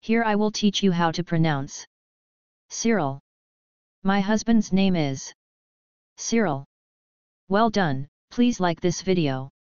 Here I will teach you how to pronounce Cyril. My husband's name is Cyril. Well done, please like this video.